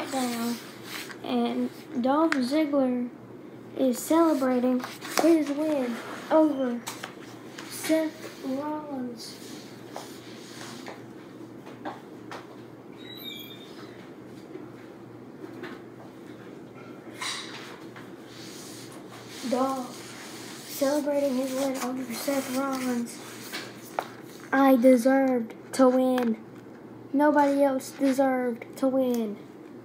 Smackdown, and Dolph Ziggler is celebrating his win over Seth Rollins. Dolph celebrating his win over Seth Rollins. I deserved to win. Nobody else deserved to win.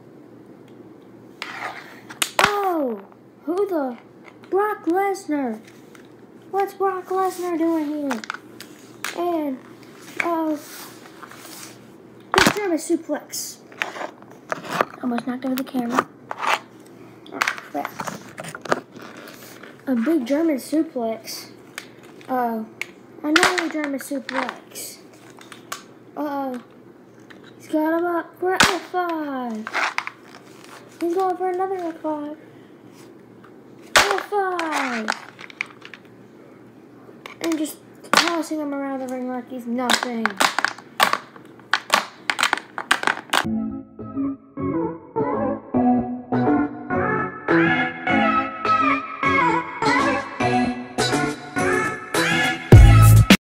Oh, who the? Brock Lesnar. What's Brock Lesnar doing here? And, big German suplex. Almost knocked over the camera. Oh, crap. A big German suplex. Another German suplex. He's got him up for F5. He's going for another F5. F5. And just tossing him around the ring like he's nothing.